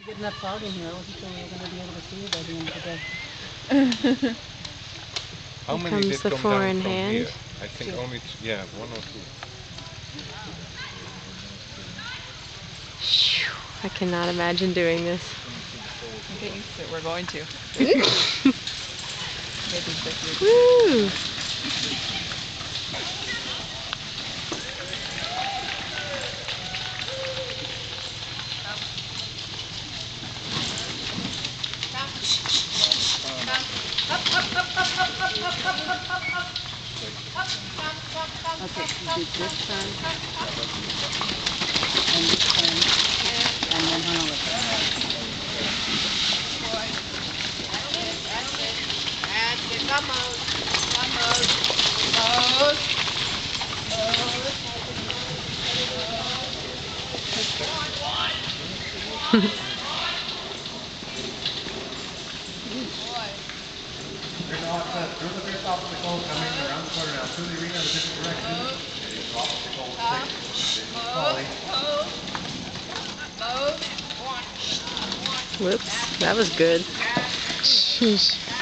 Getting that fog in here, I wasn't sure we were going to be able to see it by the end of the day. How Here many comes did the come down four-in from here? hand. I think Two. only, yeah, one or two. I cannot imagine doing this. Get used to it. We're going to. Maybe quickly. Woo! Okay, you do this turn, and this turn, and then hang on with it. Here's the hot set. Through the fifth obstacle, coming around the corner now. Through the arena in a different direction. It is obstacle 6. Falling. Whoops, that was good. Sheesh.